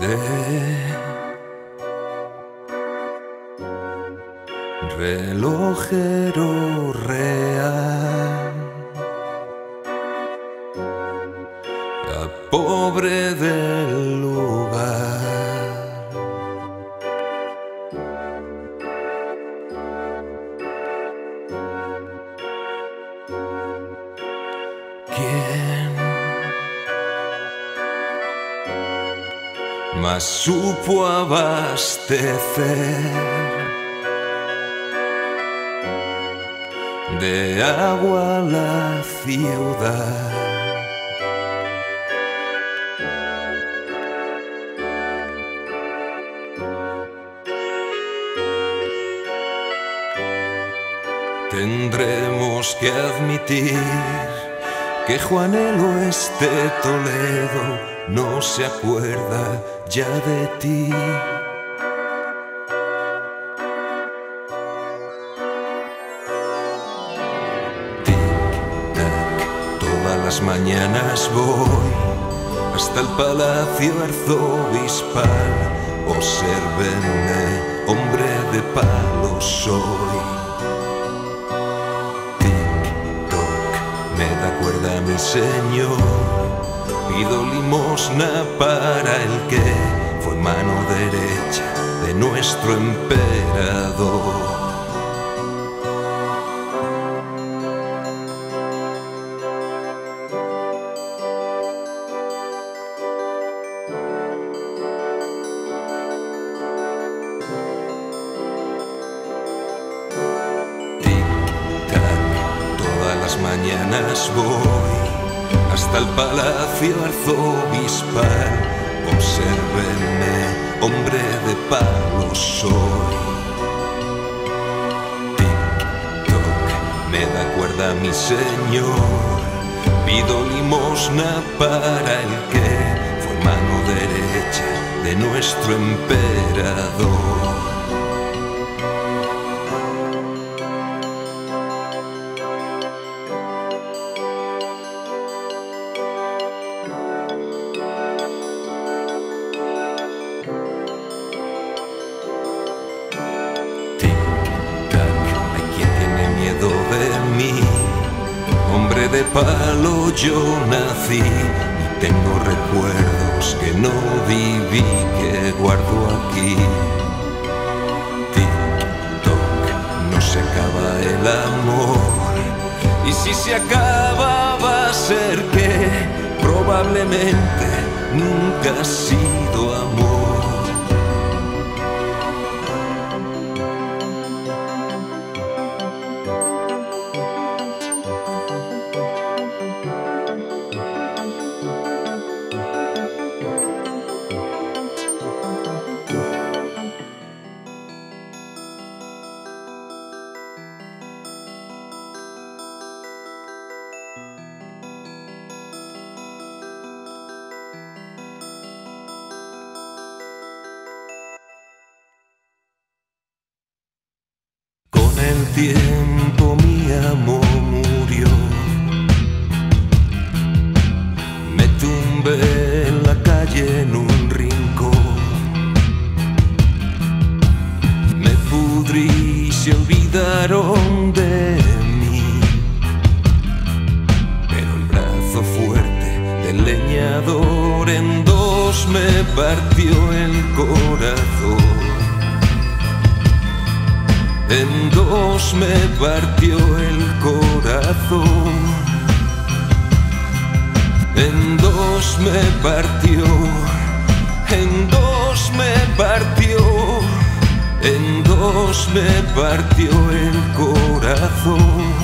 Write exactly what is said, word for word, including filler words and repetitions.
de relojero real a pobre del lugar. ¿Quién más supo abastecer de agua la ciudad? Tendremos que admitir que Juanelo este Toledo no se acuerda ya de ti. Tic-tac, todas las mañanas voy hasta el Palacio Arzobispal. Obsérvenme, hombre de palo soy. Me da cuerda mi Señor, pido limosna para el que fue mano derecha de nuestro emperador. Las mañanas voy hasta el Palacio Arzobispal. Obsérvenme, hombre de palo soy. Tic-toc, me da cuerda mi Señor, pido limosna para el que fue mano derecha de nuestro emperador. De mí, hombre de palo yo nací y tengo recuerdos que no viví, que guardo aquí. Tic-toc, no se acaba el amor, y si se acaba va a ser que probablemente nunca ha sido amor. El tiempo mi amor murió, me tumbé en la calle en un rincón, me pudrí y se olvidaron de mí, pero el brazo fuerte del leñador en dos me partió el corazón. En dos me partió el corazón, en dos me partió, en dos me partió, en dos me partió el corazón.